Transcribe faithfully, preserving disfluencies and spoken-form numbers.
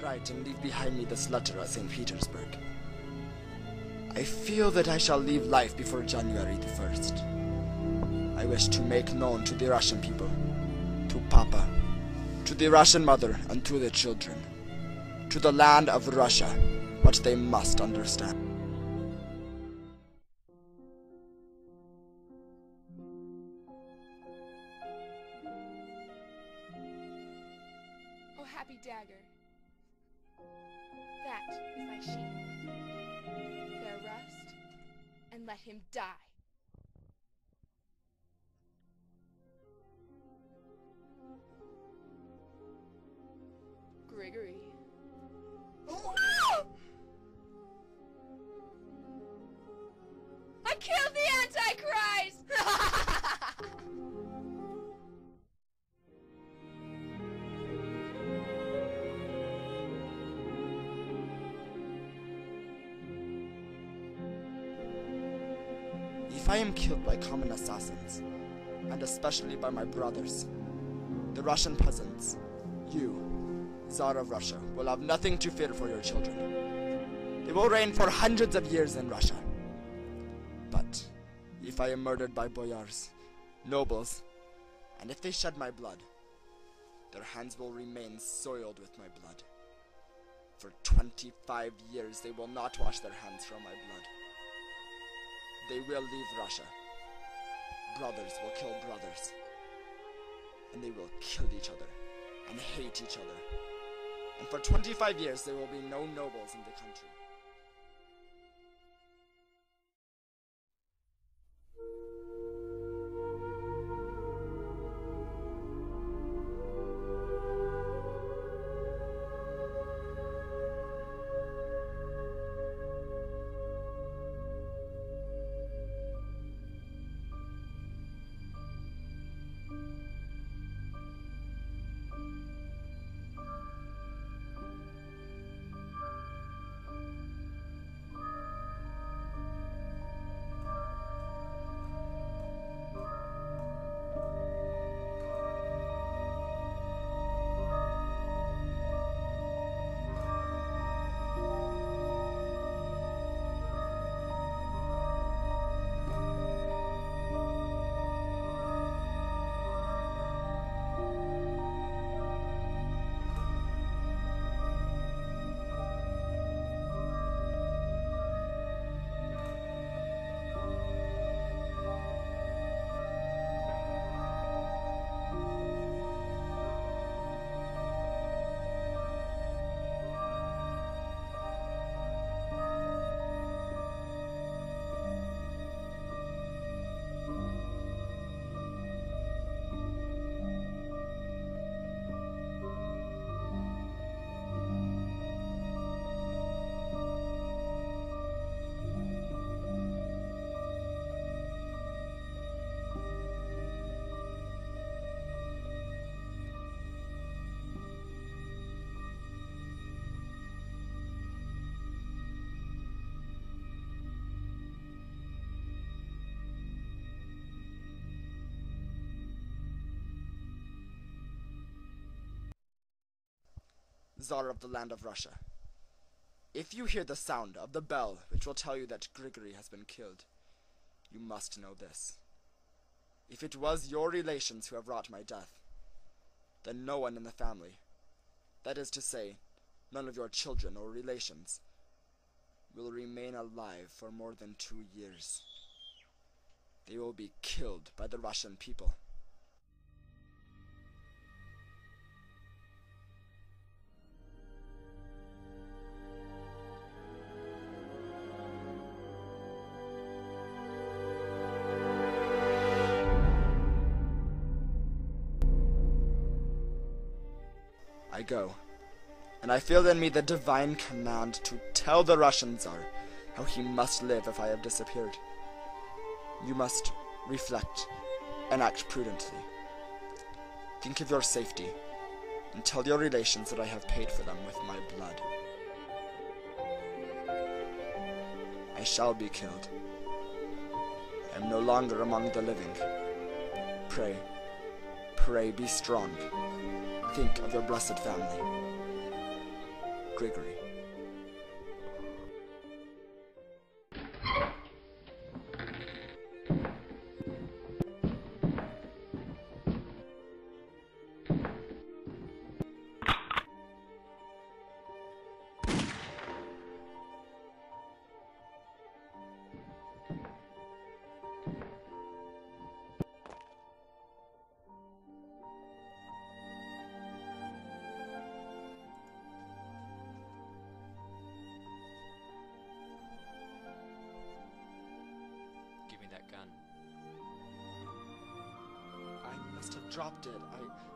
write and leave behind me this letter at Saint Petersburg. I feel that I shall leave life before January the first. I wish to make known to the Russian people, to Papa, to the Russian mother, and to the children, to the land of Russia, what they must understand. Oh, happy dagger, that is thy sheath. There rest, and let him die. Grigory. I killed the Antichrist! If I am killed by common assassins, and especially by my brothers, the Russian peasants, you, Tsar of Russia, will have nothing to fear for your children. They will reign for hundreds of years in Russia. But if I am murdered by boyars, nobles, and if they shed my blood, their hands will remain soiled with my blood. For twenty-five years they will not wash their hands from my blood. They will leave Russia. Brothers will kill brothers. And they will kill each other and hate each other. And for twenty-five years there will be no nobles in the country. Tsar of the land of Russia, if you hear the sound of the bell which will tell you that Grigory has been killed, you must know this. If it was your relations who have wrought my death, then no one in the family, that is to say, none of your children or relations, will remain alive for more than two years. They will be killed by the Russian people. I go, and I feel in me the divine command to tell the Russian Tsar how he must live if I have disappeared. You must reflect and act prudently. Think of your safety, and tell your relations that I have paid for them with my blood. I shall be killed. I am no longer among the living. Pray, pray, be strong. Think of your blessed family. Grigory. Give me that gun. I must have dropped it. I